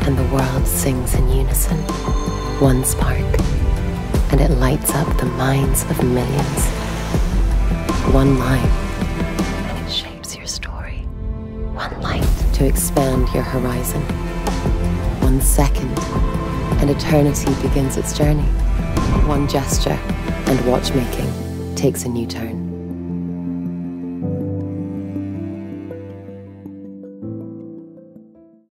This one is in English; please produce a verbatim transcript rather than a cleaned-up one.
and the world sings in unison. One spark, and it lights up the minds of millions. One line, and it shapes your story. One light to expand your horizon. One second, and eternity begins its journey. One gesture, and watchmaking takes a new turn.